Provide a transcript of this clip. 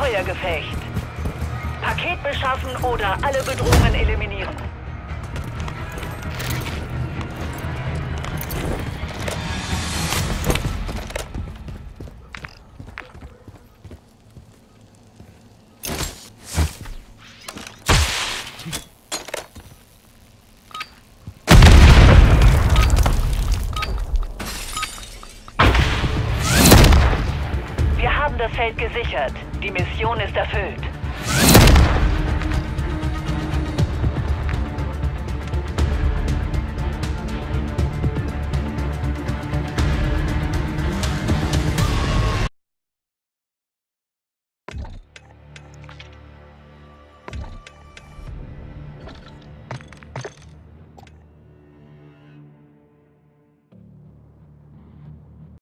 Feuergefecht. Paket beschaffen oder alle Bedrohungen eliminieren. Wir haben das Feld gesichert. Die Mission ist erfüllt.